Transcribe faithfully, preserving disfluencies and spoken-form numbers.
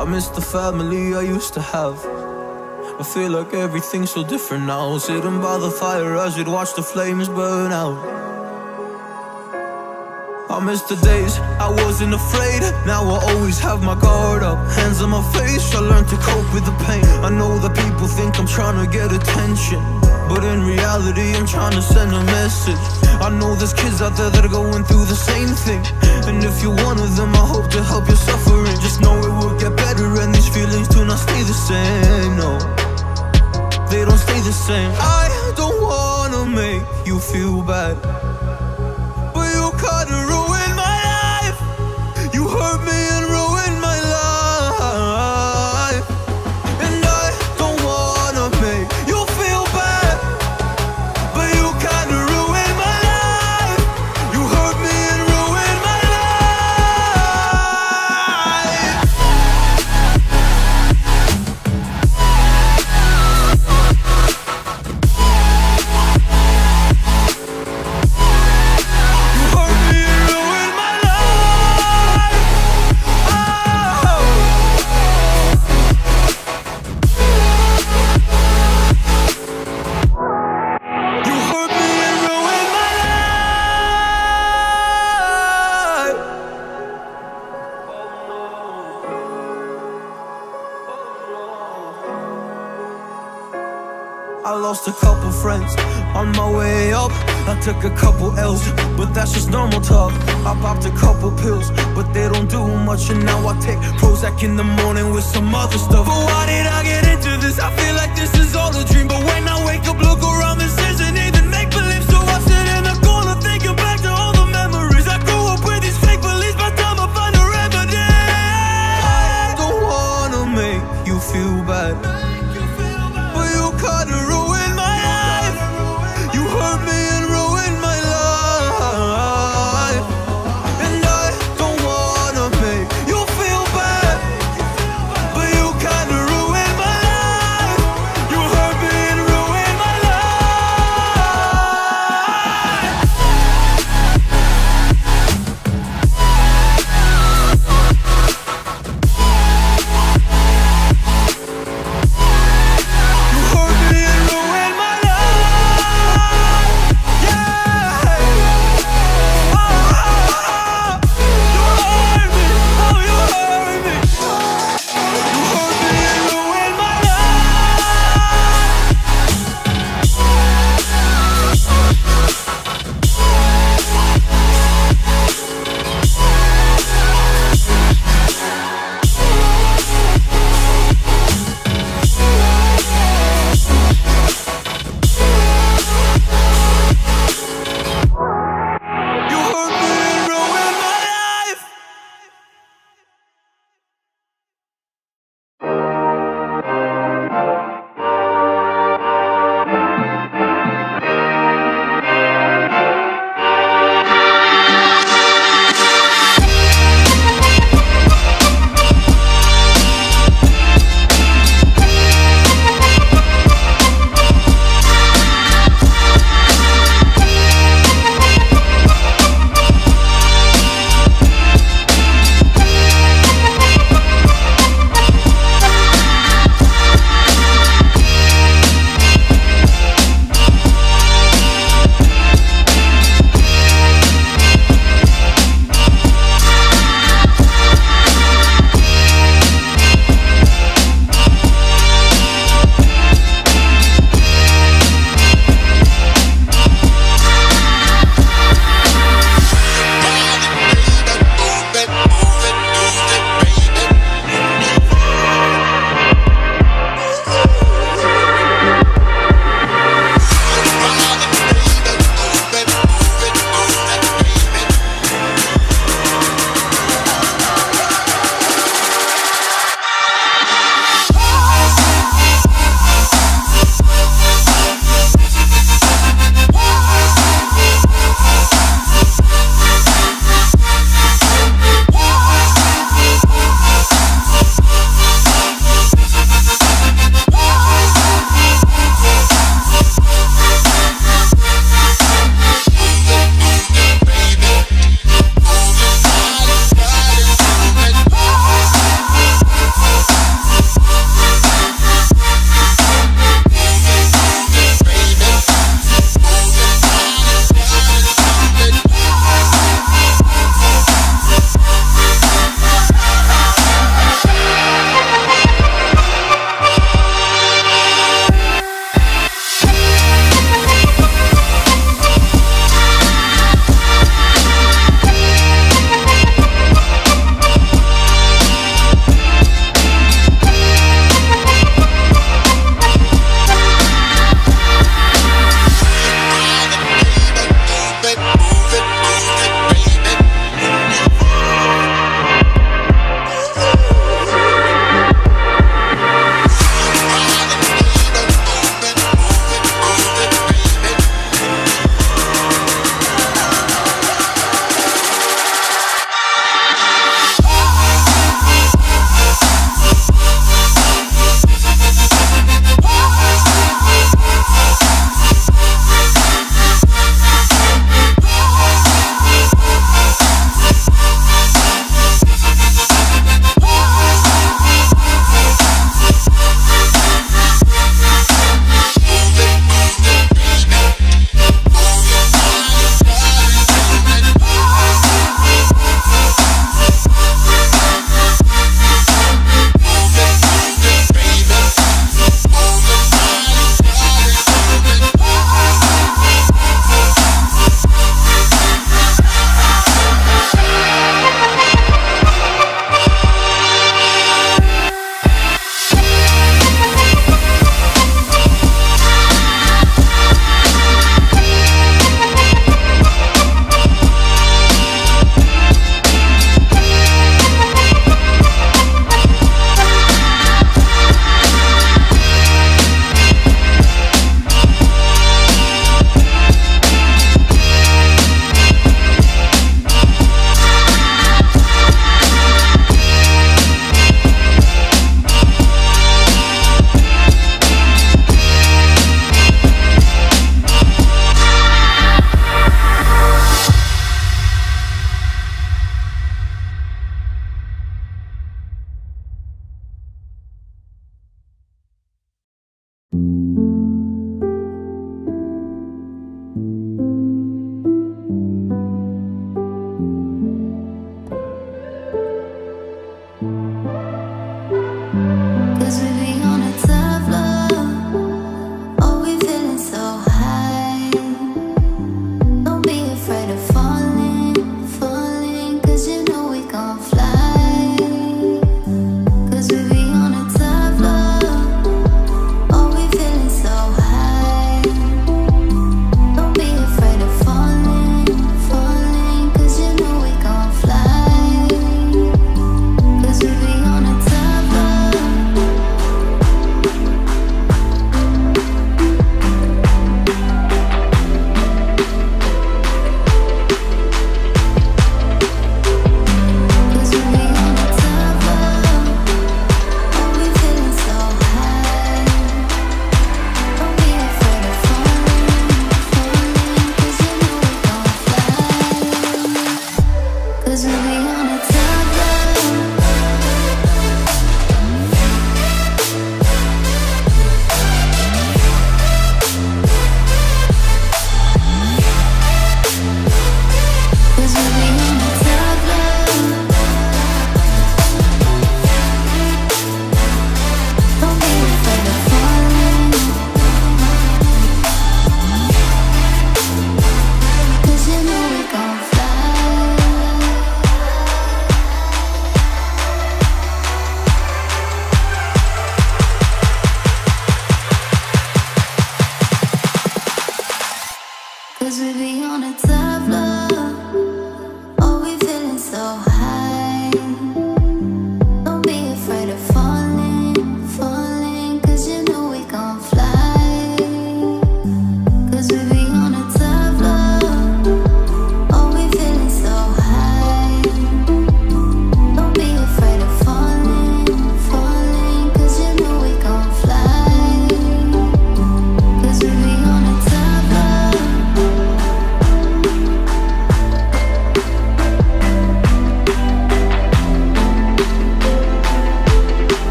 I miss the family I used to have. I feel like everything's so different now. Sitting by the fire as we'd watch the flames burn out. I miss the days I wasn't afraid. Now I always have my guard up, hands on my face. I learned to cope with the pain. I know that people think I'm trying to get attention, but in reality I'm trying to send a message. I know there's kids out there that are going through the same thing, and if you're one of them, I hope to help your suffering. Just know it will get better, and these feelings do not stay the same. No, they don't stay the same. I don't wanna make you feel bad, but you kinda ruined my life. You hurt me and ruined my life, and I don't wanna make you feel bad, but you kinda ruined my life. You hurt me and ruined my life. You hurt me and ruined my life. Oh. You hurt me and ruined my life. I lost a couple friends on my way up. I took a couple L's, but that's just normal talk. I popped a couple pills, but they don't do much. And now I take Prozac in the morning with some other stuff. But why did I get into this? I feel like this is all a dream, but when I wake up, look around, this isn't even